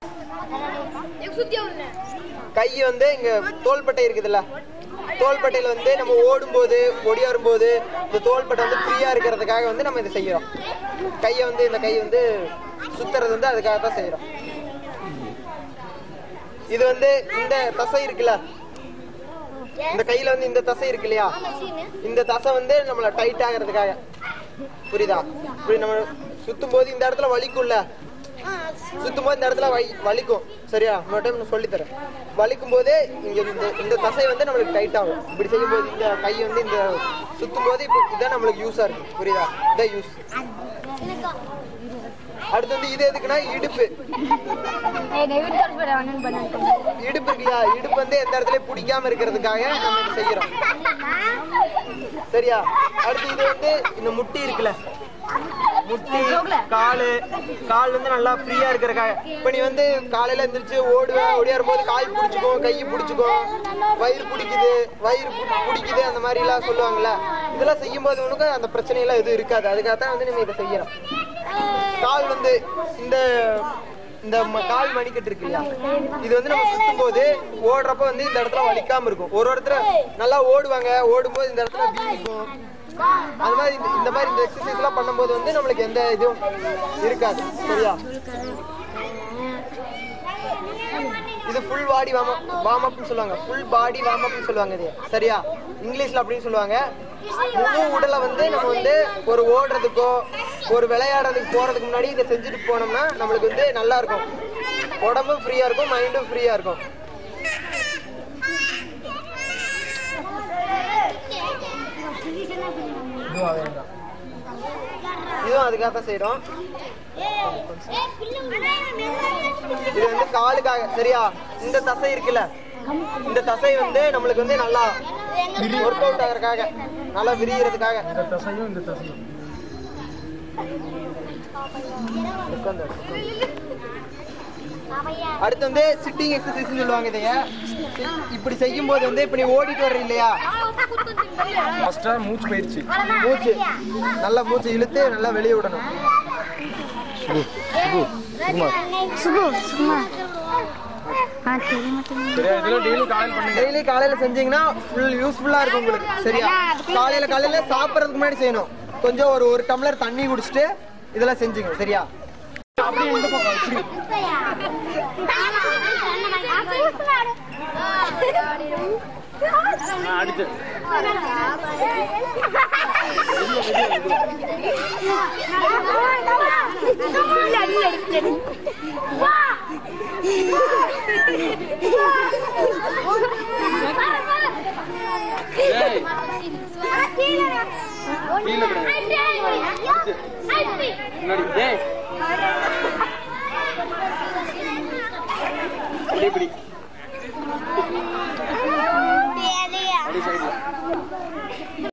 கை வந்து இங்க தோள்பட்டை இருக்குதுல்ல, தோள்பட்டையில வந்து நம்ம ஓடும்போது ஒடியாரும்போது இந்த தோள்பட்டை வந்து ஃப்ரீயா இருக்கிறதுக்காக வந்து நம்ம இதை செய்யறோம். கையை வந்து இந்த கை வந்து சுத்துறது வந்து அதுக்காக தான் செய்யறோம். இது வந்து இந்த தசை இருக்குல்ல, இந்த கையில வந்து இந்த தசை இருக்கு இல்லையா, இந்த தசை வந்து நம்மள டைட் ஆகிறதுக்காக. புரியுதா? இப்படி நம்ம சுத்தும் போது இந்த இடத்துல வலிக்கும்ல, சுத்தும் போது இந்த இடத்துல வலிக்கும். சரியா? இன்னொரு டைம் நான் சொல்லித்தரேன். வலிக்கும் போதே இங்க இந்த தசை வந்து நம்மளுக்கு டைட் ஆகும். இப்படி செய்யும் போது இந்த கை வந்து இந்த சுத்தும் போது இப்போ இதான் நம்மளுக்கு யூஸா இருக்கு. புரியுதா? இதான் யூஸ். அடுத்து வந்து இது எதுக்குன்னா இடுப்பு. இடுப்பு இருக்குல்லையா, இடுப்பு வந்து எந்த இடத்துலயும் பிடிக்காம இருக்கிறதுக்காக நம்ம இதை செய்யறோம். சரியா? அடுத்து இது வந்து இந்த முட்டி இருக்குல்ல, முட்டி கால் வந்து நல்லா ஃப்ரீயா இருக்கிறக்காக. இப்ப நீ வந்து காலையில எந்திரிச்சு ஓடியாரும் போது கால் பிடிச்சிக்கோ, கை பிடிச்சிக்கோ, வயிறு பிடிக்குது அந்த மாதிரி எல்லாம் சொல்லுவாங்கல்ல. இதெல்லாம் செய்யும் போது உனக்கு அந்த பிரச்சனை எல்லாம் எதுவும் இருக்காது. அதுக்காகத்தான் வந்து நம்ம இதை செய்யறோம். கால் வந்து இந்த கால் மணிக்கட்டு இருக்கு இல்லையா, இது வந்து நம்ம சுத்தும் போது ஓடுறப்ப வந்து இந்த இடத்துல வலிக்காம இருக்கும். ஒரு ஒருத்தர் நல்லா ஓடுவாங்க, ஓடும்போது இந்த இடத்துல வீங்கிக்கும். அது மாதிரி இந்த எக்ஸசைஸ் எல்லாம் பண்ணும்போது வந்து நம்மளுக்கு எந்த இதுவும் இருக்காது. சரியா? இது ஃபுல் பாடி வார்ம் அப்னு சொல்லுவாங்க. ஃபுல் பாடி வார்ம் அப்னு சொல்லுவாங்க இது. சரியா? இங்கிலீஷ்ல அப்படின்னு சொல்லுவாங்க. முழு உடலை வந்து நம்ம வந்து ஒரு ஓடுறதுக்கோ ஒரு விளையாடுறதுக்கு போறதுக்கு முன்னாடி இதை செஞ்சுட்டு போனோம்னா நம்மளுக்கு வந்து நல்லா இருக்கும். உடம்பும் ஃப்ரீயா இருக்கும், மைண்டும் ஃப்ரீயா இருக்கும். இதுவும் அதுக்காக தான் செய்யறோம். இது வந்து காலுக்காக. சரியா? இந்த தசை இருக்குல்ல, இந்த தசை வந்து நம்மளுக்கு வந்து நல்லா ஒர்க் அவுட் ஆகிறதுக்காக, நல்லா விரிகிறதுக்காக. அடுத்து வந்து சிட்டிங் எக்ஸசைஸ் சொல்லுவாங்க. இதைய இப்படி செய்யும் போது வந்து இப்ப நீ ஓடிட்டு வர்ற இல்லையா, மூச்சு பயிற்சி, மூச்சு நல்லா மூச்சு இழுத்து நல்லா வெளியே விடணும். டெய்லி காலையில செஞ்சீங்கன்னா ஃபுல் யூஸ்ஃபுல்லா இருக்கும் உங்களுக்கு. சரியா? காலையில சாப்பிடறதுக்கு முன்னாடி செய்யணும். கொஞ்சம் ஒரு டம்ளர் தண்ணி குடிச்சிட்டு இதெல்லாம் செஞ்சுங்க. சரியா? அப்படியே இந்த பக்கம் அடுத்து இப்படி